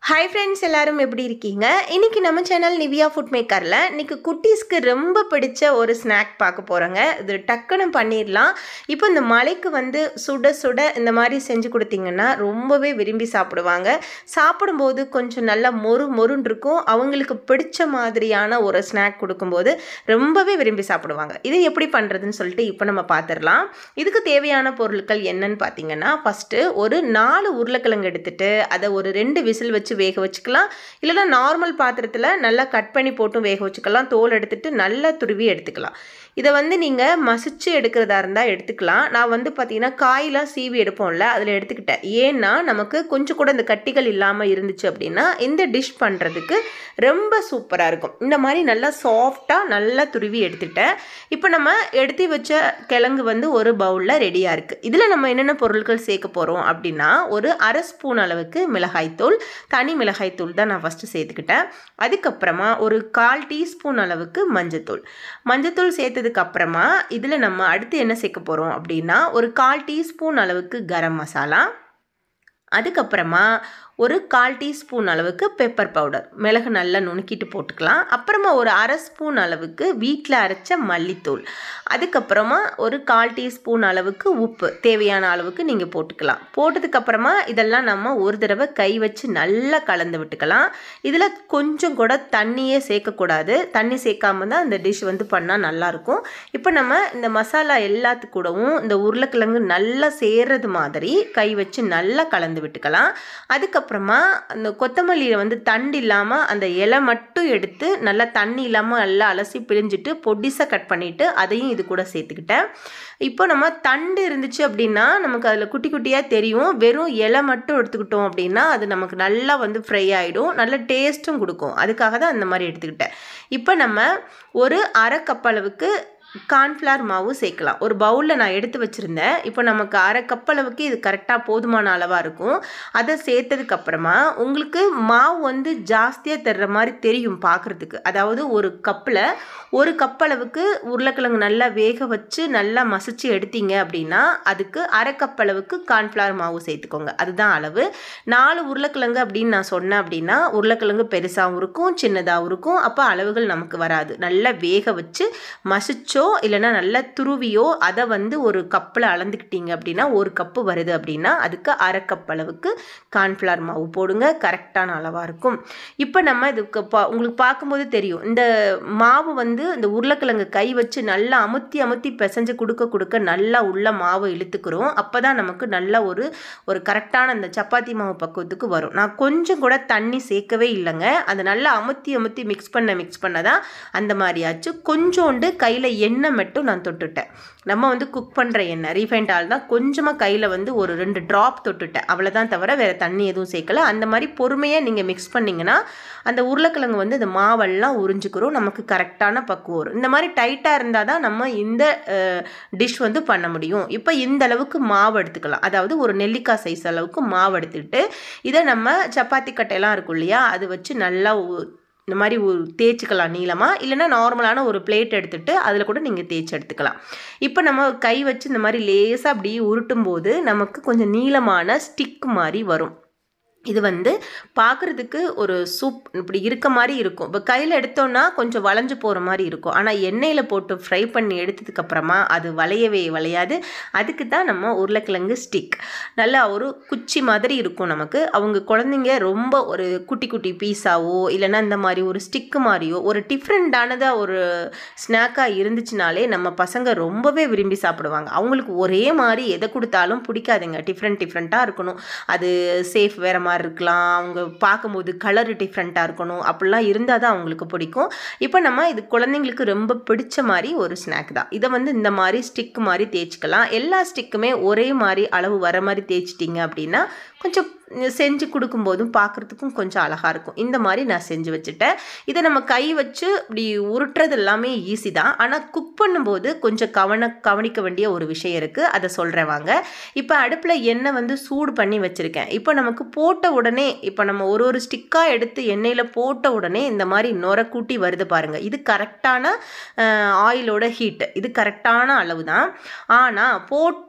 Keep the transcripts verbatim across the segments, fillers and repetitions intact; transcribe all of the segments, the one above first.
Hi friends, எல்லாரும் எப்படி இருக்கீங்க? இன்னைக்கு நம்ம சேனல் நிவியா ஃபுட் மேக்கர்ல இன்னைக்கு குட்டீஸ்க்கு ரொம்ப பிடிச்ச ஒரு ஸ்நாக் பார்க்க போறோங்க. இது டக்குன்னு பண்ணிரலாம். இப்போ இந்த மலைக்கு வந்து சுட சுட இந்த மாதிரி செஞ்சு கொடுத்தீங்கன்னா ரொம்பவே விரும்பி சாப்பிடுவாங்க. சாப்பிடும்போது கொஞ்சம் நல்லா மொறு மொறுன்னு இருக்கும். அவங்களுக்கு பிடிச்ச மாதிரியான ஒரு ஸ்நாக் கொடுக்கும்போது ரொம்பவே விரும்பி சாப்பிடுவாங்க. இது எப்படி பண்றதுன்னு சொல்லிட்டு இப்போ நம்ம பார்த்துடலாம். இதுக்கு தேவையான பொருட்கள் என்னன்னு பார்த்தீங்கன்னா, ஃபர்ஸ்ட் ஒரு நாலு உருளைக்கிழங்கு எடுத்துட்டு அதை ஒரு ரெண்டு விசில் வச்சு வேக வச்சுக்கலாம். இல்லைனா நார்மல் பாத்திரத்தில் நல்லா கட் பண்ணி போட்டும் வேக வச்சுக்கலாம். தோல் எடுத்துட்டு நல்லா துருவி எடுத்துக்கலாம். இதை வந்து நீங்கள் மசிச்சு எடுக்கிறதா இருந்தால் எடுத்துக்கலாம். நான் வந்து பார்த்தீங்கன்னா காயெலாம் சீவி எடுப்போம்ல, அதில் எடுத்துக்கிட்டேன். ஏன்னா நமக்கு கொஞ்சம் கூட இந்த கட்டிகள் இல்லாமல் இருந்துச்சு அப்படின்னா இந்த டிஷ் பண்ணுறதுக்கு ரொம்ப சூப்பராக இருக்கும். இந்த மாதிரி நல்லா சாஃப்டாக நல்லா துருவி எடுத்துட்டேன். இப்போ நம்ம எடுத்து வச்ச கிழங்கு வந்து ஒரு பவுலில் ரெடியாக இருக்குது. இதில் நம்ம என்னென்ன பொருட்கள் சேர்க்க போகிறோம் அப்படின்னா, ஒரு அரை ஸ்பூன் அளவுக்கு மிளகாய்த்தூள், தனி மிளகாய்த்தூள் தான் நான் ஃபஸ்ட்டு சேர்த்துக்கிட்டேன். அதுக்கப்புறமா ஒரு கால் டீஸ்பூன் அளவுக்கு மஞ்சத்தூள் மஞ்சத்தூள் சேர்த்ததுக்கு அப்புறமா இதில் நம்ம அடுத்து என்ன சேர்க்க போகிறோம் அப்படின்னா, ஒரு கால் டீஸ்பூன் அளவுக்கு கரம் மசாலா, அதுக்கப்புறமா ஒரு கால் டீஸ்பூன் அளவுக்கு பெப்பர் பவுடர், மிளகு நல்லா நுணுக்கிட்டு போட்டுக்கலாம். அப்புறமா ஒரு அரை ஸ்பூன் அளவுக்கு வீட்டில் அரைச்ச மல்லித்தூள், அதுக்கப்புறமா ஒரு கால் டீஸ்பூன் அளவுக்கு உப்பு தேவையான அளவுக்கு நீங்கள் போட்டுக்கலாம். போட்டதுக்கப்புறமா இதெல்லாம் நம்ம ஒரு தடவை கை வச்சு நல்லா கலந்து விட்டுக்கலாம். இதில் கொஞ்சம் கூட தண்ணியே சேர்க்கக்கூடாது. தண்ணி சேர்க்காம தான் இந்த டிஷ் வந்து பண்ணால் நல்லாயிருக்கும். இப்போ நம்ம இந்த மசாலா எல்லாத்து கூடவும் இந்த உருளைக்கிழங்கு நல்லா சேர்றது மாதிரி கை வச்சு நல்லா கலந்து விட்டுக்கலாம். அதுக்கப்புறம் அப்புறமா அந்த கொத்தமல்லியை வந்து தண்டு இல்லாமல் அந்த இலை மட்டும் எடுத்து நல்லா தண்ணி இல்லாமல் நல்லா அலசி பிழிஞ்சிட்டு பொடிசாக கட் பண்ணிவிட்டு அதையும் இது கூட சேர்த்துக்கிட்டேன். இப்போ நம்ம தண்டு இருந்துச்சு அப்படின்னா நமக்கு அதில் குட்டி குட்டியாக தெரியும். வெறும் இலை மட்டும் எடுத்துக்கிட்டோம் அப்படின்னா அது நமக்கு நல்லா வந்து ஃப்ரை ஆகிடும், நல்ல டேஸ்ட்டும் கொடுக்கும். அதுக்காக தான் அந்த மாதிரி எடுத்துக்கிட்டேன். இப்போ நம்ம ஒரு அரை கப் அளவுக்கு கார்ன்ஃப்ளவர் மாவு சேர்க்கலாம். ஒரு பவுலில் நான் எடுத்து வச்சுருந்தேன். இப்போ நமக்கு அரை கப் அளவுக்கு இது கரெக்டாக போதுமான அளவாக இருக்கும். அதை சேர்த்ததுக்கப்புறமா உங்களுக்கு மாவு வந்து ஜாஸ்தியாக தர்ற மாதிரி தெரியும் பார்க்குறதுக்கு. அதாவது ஒரு கப்பில் ஒரு கப் அளவுக்கு உருளைக்கிழங்கு நல்லா வேக வச்சு நல்லா மசிச்சு எடுத்தீங்க அப்படின்னா அதுக்கு அரை கப் அளவுக்கு கார்ன்ஃப்ளவர் மாவு சேர்த்துக்கோங்க. அதுதான் அளவு. நாலு உருளைக்கிழங்கு அப்படின்னு நான் சொன்னேன் அப்படின்னா உருளைக்கிழங்கு பெருசாகவும் இருக்கும் சின்னதாகவும் இருக்கும். அப்போ அளவுகள் நமக்கு வராது. நல்லா வேக வச்சு மசிச்சு இல்லைனா நல்லா துருவியோ அதை வந்து ஒரு கப்பில் அளந்துக்கிட்டீங்க அப்படின்னா ஒரு கப்பு வருது அப்படின்னா அதுக்கு அரை கப் அளவுக்கு கார்ன்ஃப்ளவர் மாவு போடுங்க. கரெக்டான அளவாக இருக்கும். இப்போ நம்ம இதுக்கு பா உங்களுக்கு பார்க்கும்போது தெரியும் இந்த மாவு வந்து இந்த உருளைக்கிழங்கு கை வச்சு நல்லா அமுத்தி அமுத்தி பிசைஞ்சு கொடுக்க கொடுக்க நல்லா உள்ள மாவு இழுத்துக்கிறோம். அப்போ தான் நமக்கு நல்ல ஒரு ஒரு கரெக்டான அந்த சப்பாத்தி மாவு பக்குவத்துக்கு வரும். நான் கொஞ்சம் கூட தண்ணி சேர்க்கவே இல்லைங்க. அதை நல்லா அமுத்தி அமுத்தி மிக்ஸ் பண்ண மிக்ஸ் பண்ண தான் அந்த மாதிரியாச்சு. கொஞ்சோண்டு கையில் எண்ணெய் மட்டும் நான் தொட்டுட்டேன். நம்ம வந்து குக் பண்ணுற எண்ணெய் ரீஃபைண்ட் ஆயில் தான். கொஞ்சமாக கையில் வந்து ஒரு ரெண்டு ட்ராப் தொட்டுட்டேன். அவ்வளோதான், தவிர வேறு தண்ணி எதுவும் சேர்க்கல. அந்த மாதிரி பொறுமையாக நீங்கள் மிக்ஸ் பண்ணிங்கன்னா அந்த உருளைக்கிழங்கு வந்து இந்த மாவெல்லாம் உறிஞ்சிக்கிறோம். நமக்கு கரெக்டான பக்குவம் வரும். இந்த மாதிரி டைட்டாக இருந்தால் தான் நம்ம இந்த டிஷ் வந்து பண்ண முடியும். இப்போ இந்த அளவுக்கு மாவு எடுத்துக்கலாம். அதாவது ஒரு நெல்லிக்காய் சைஸ் அளவுக்கு மாவு எடுத்துக்கிட்டு இதை நம்ம சப்பாத்தி கட்டையெல்லாம் இருக்கும் இல்லையா, அது வச்சு நல்லா இந்த மாதிரி ஒரு தேய்ச்சிக்கலாம் நீளமாக. இல்லைனா நார்மலான ஒரு பிளேட் எடுத்துகிட்டு அதில் கூட நீங்கள் தேய்ச்சி எடுத்துக்கலாம். இப்போ நம்ம கை வச்சு இந்த மாதிரி லேசாக அப்படி உருட்டும் போது நமக்கு கொஞ்சம் நீளமான ஸ்டிக் மாதிரி வரும். இது வந்து பார்க்குறதுக்கு ஒரு சூப் இப்படி இருக்க மாதிரி இருக்கும். இப்போ கையில் எடுத்தோன்னா கொஞ்சம் வளைஞ்சு போகிற மாதிரி இருக்கும். ஆனால் எண்ணெயில் போட்டு ஃப்ரை பண்ணி எடுத்ததுக்கப்புறமா அது வளையவே வளையாது. அதுக்கு தான் நம்ம உருளைக்கிழங்கு ஸ்டிக் நல்லா ஒரு குச்சி மாதிரி இருக்கும் நமக்கு. அவங்க குழந்தைங்க ரொம்ப ஒரு குட்டி குட்டி பீஸாவோ இல்லைனா இந்த மாதிரி ஒரு ஸ்டிக்கு மாதிரியோ ஒரு டிஃப்ரெண்ட்டானதாக ஒரு ஸ்நாக்காக இருந்துச்சுனாலே நம்ம பசங்க ரொம்பவே விரும்பி சாப்பிடுவாங்க. அவங்களுக்கு ஒரே மாதிரி எதை கொடுத்தாலும் பிடிக்காதுங்க. டிஃப்ரெண்ட் டிஃப்ரெண்ட்டாக இருக்கணும். அது சேஃப் வேறு மாதிரி இருக்கலாம், அவங்க பார்க்கும்போது கலர் டிஃப்ரெண்ட்டாக இருக்கணும், அப்படிலாம் இருந்தால் தான் அவங்களுக்கு பிடிக்கும். இப்போ நம்ம இது குழந்தைங்களுக்கு ரொம்ப பிடிச்ச மாதிரி ஒரு ஸ்நாக் தான். இதை வந்து இந்த மாதிரி ஸ்டிக் மாதிரி தேய்ச்சிக்கலாம். எல்லா ஸ்டிக்குமே ஒரே மாதிரி அளவு வர மாதிரி தேய்ச்சிட்டிங்க அப்படின்னா கொஞ்சம் செஞ்சு கொடுக்கும்போதும் பார்க்குறதுக்கும் கொஞ்சம் அழகாக இருக்கும். இந்த மாதிரி நான் செஞ்சு வச்சுட்டேன். இதை நம்ம கை வச்சு இப்படி உருட்டுறது எல்லாமே ஈஸி தான். ஆனால் குக் பண்ணும்போது கொஞ்சம் கவன கவனிக்க வேண்டிய ஒரு விஷயம் இருக்குது. அதை சொல்கிறேன் வாங்க. இப்போ அடுப்பில் எண்ணெய் வந்து சூடு பண்ணி வச்சுருக்கேன். இப்போ நமக்கு போட்ட உடனே இப்போ நம்ம ஒரு ஒரு ஸ்டிக்காக எடுத்து எண்ணெயில் போட்ட உடனே இந்த மாதிரி நுர கூட்டி வருது பாருங்கள். இது கரெக்டான ஆயிலோட ஹீட்டு, இது கரெக்டான அளவு தான். ஆனால் போட்ட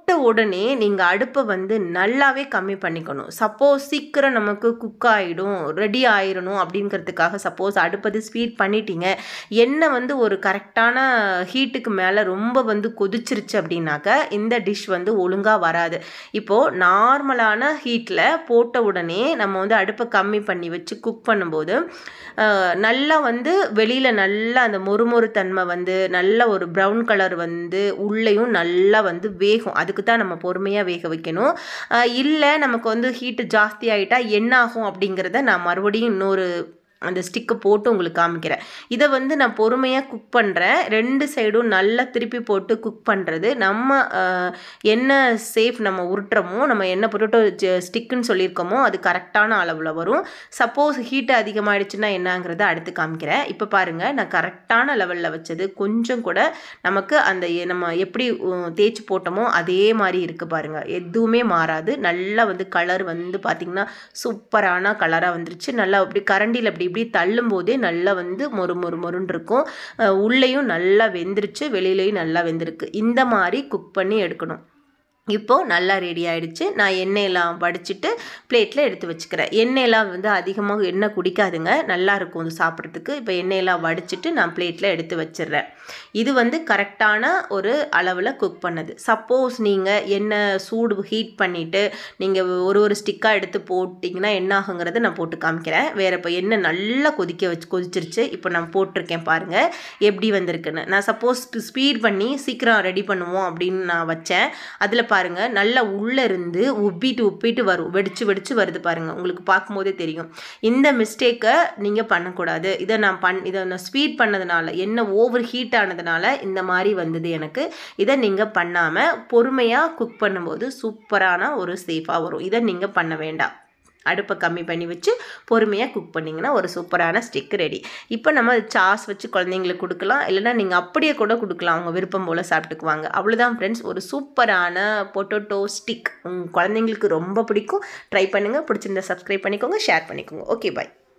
போட்ட உடனே நீங்கள் அடுப்பை வந்து நல்லாவே கம்மி பண்ணிக்கணும். சப்போஸ் சீக்கிரம் நமக்கு குக் ஆகிடும், ரெடி ஆயிடணும் அப்படிங்கிறதுக்காக சப்போஸ் அடுப்பது ஸ்பீட் பண்ணிட்டீங்க, எண்ணெய் வந்து ஒரு கரெக்டான ஹீட்டுக்கு மேலே ரொம்ப வந்து கொதிச்சிருச்சு அப்படின்னாக்க இந்த டிஷ் வந்து ஒழுங்காக வராது. இப்போது நார்மலான ஹீட்டில் போட்ட உடனே நம்ம வந்து அடுப்பை கம்மி பண்ணி வச்சு குக் பண்ணும்போது நல்லா வந்து வெளியில் நல்லா அந்த மொறுமொறு தன்மை வந்து நல்ல ஒரு ப்ரௌன் கலர் வந்து உள்ளேயும் நல்லா வந்து வேகும். அதுக்கு தான் நம்ம பொறுமையாக வேக வைக்கணும். இல்லை நமக்கு வந்து ஹீட்டு ஜாஸ்தி ஆகிட்டா என்ன ஆகும் அப்படிங்கிறத நான் மறுபடியும் இன்னொரு அந்த ஸ்டிக்கை போட்டு உங்களுக்கு காமிக்கிறேன். இதை வந்து நான் பொறுமையாக குக் பண்ணுறேன். ரெண்டு சைடும் நல்லா திருப்பி போட்டு குக் பண்ணுறது நம்ம என்ன சேஃப் நம்ம உருட்டுறோமோ, நம்ம என்ன பொட்டேட்டோ ஸ்டிக்குன்னு சொல்லியிருக்கோமோ அது கரெக்டான அளவில் வரும். சப்போஸ் ஹீட்டு அதிகமாகிடுச்சுன்னா என்னங்கிறத அடுத்து காமிக்கிறேன். இப்போ பாருங்கள், நான் கரெக்டான லெவலில் வச்சது கொஞ்சம் கூட நமக்கு அந்த நம்ம எப்படி தேய்ச்சி போட்டோமோ அதே மாதிரி இருக்குது பாருங்கள். எதுவுமே மாறாது. நல்லா வந்து கலர் வந்து பார்த்திங்கன்னா சூப்பரான கலராக வந்துருச்சு. நல்லா அப்படி கரண்டியில் அப்படி இப்படி தள்ளும் போதே நல்லா வந்து மொறு மொறு மொறுன்னு இருக்கும். உள்ளேயும் நல்லா வெந்துருச்சு, வெளியிலையும் நல்லா வெந்திருக்கு. இந்த மாதிரி குக் பண்ணி எடுக்கணும். இப்போது நல்லா ரெடி ஆகிடுச்சு. நான் எண்ணெயெல்லாம் வடிச்சிட்டு பிளேட்டில் எடுத்து வச்சுக்கிறேன். எண்ணெயெல்லாம் வந்து அதிகமாக எண்ணெய் குடிக்காதுங்க, நல்லாயிருக்கும் அது சாப்பிட்றதுக்கு. இப்போ எண்ணெயெல்லாம் வடிச்சிட்டு நான் பிளேட்டில் எடுத்து வச்சிடுறேன். இது வந்து கரெக்டான ஒரு அளவில் குக் பண்ணது. சப்போஸ் நீங்கள் எண்ணெய் சூடு ஹீட் பண்ணிவிட்டு நீங்கள் ஒரு ஒரு ஸ்டிக்காக எடுத்து போட்டிங்கன்னா என்ன ஆகுங்கிறத நான் போட்டு காமிக்கிறேன். வேறு இப்போ எண்ணெய் நல்லா கொதிக்க வச்சு கொதிச்சிருச்சு. இப்போ நான் போட்டிருக்கேன் பாருங்கள் எப்படி வந்திருக்குன்னு. நான் சப்போஸ் ஸ்பீட் பண்ணி சீக்கிரம் ரெடி பண்ணுவோம் அப்படின்னு நான் வச்சேன். அதில் பாருங்க நல்லா உள்ளே இருந்து உப்பிட்டு உப்பிட்டு வரும், வெடிச்சு வெடிச்சு வருது பாருங்கள். உங்களுக்கு பார்க்கும்போதே தெரியும். இந்த மிஸ்டேக்கை நீங்கள் பண்ணக்கூடாது. இதை நான் பண் இதை நான் ஸ்வீட் பண்ணதுனால என்ன ஓவர் ஹீட் ஆனதுனால இந்த மாதிரி வந்தது எனக்கு. இதை நீங்கள் பண்ணாமல் பொறுமையாக குக் பண்ணும்போது சூப்பரான ஒரு சேஃபாக வரும். இதை நீங்கள் பண்ண வேண்டாம். அடுப்பை கம்மி பண்ணி வச்சு பொறுமையாக குக் பண்ணிங்கன்னா ஒரு சூப்பரான ஸ்டிக் ரெடி. இப்போ நம்ம சாஸ் வச்சு குழந்தைங்களுக்கு கொடுக்கலாம், இல்லைனா நீங்கள் அப்படியே கூட கொடுக்கலாம். அவங்க விருப்பம் போல் சாப்பிட்டுக்குவாங்க. அவ்வளோதான் ஃப்ரெண்ட்ஸ், ஒரு சூப்பரான பொட்டேட்டோ ஸ்டிக் உங்கள் குழந்தைங்களுக்கு ரொம்ப பிடிக்கும். ட்ரை பண்ணுங்கள். பிடிச்சிருந்தா சப்ஸ்கிரைப் பண்ணிக்கோங்க, ஷேர் பண்ணிக்கோங்க. ஓகே, பாய்.